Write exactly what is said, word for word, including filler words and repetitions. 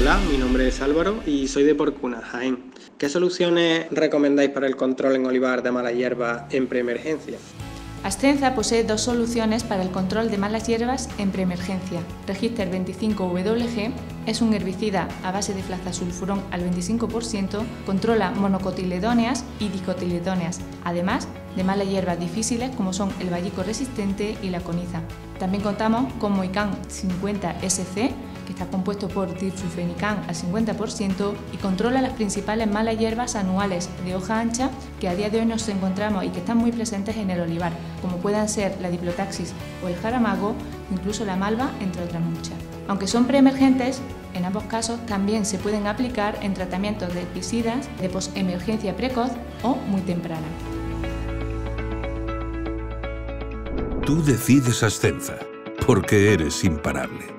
Hola, mi nombre es Álvaro y soy de Porcuna, Jaén. ¿Qué soluciones recomendáis para el control en olivar de malas hierbas en preemergencia? Ascenza posee dos soluciones para el control de malas hierbas en preemergencia. Register veinticinco W G es un herbicida a base de flazasulfurón al veinticinco por ciento, controla monocotiledóneas y dicotiledóneas, además de malas hierbas difíciles como son el vallico resistente y la coniza. También contamos con Moican cincuenta S C, que está compuesto por diflufenican al cincuenta por ciento y controla las principales malas hierbas anuales de hoja ancha que a día de hoy nos encontramos y que están muy presentes en el olivar, como puedan ser la diplotaxis o el jaramago, incluso la malva, entre otras muchas. Aunque son preemergentes, en ambos casos también se pueden aplicar en tratamientos de herbicidas de posemergencia precoz o muy temprana. Tú decides Ascenza, porque eres imparable.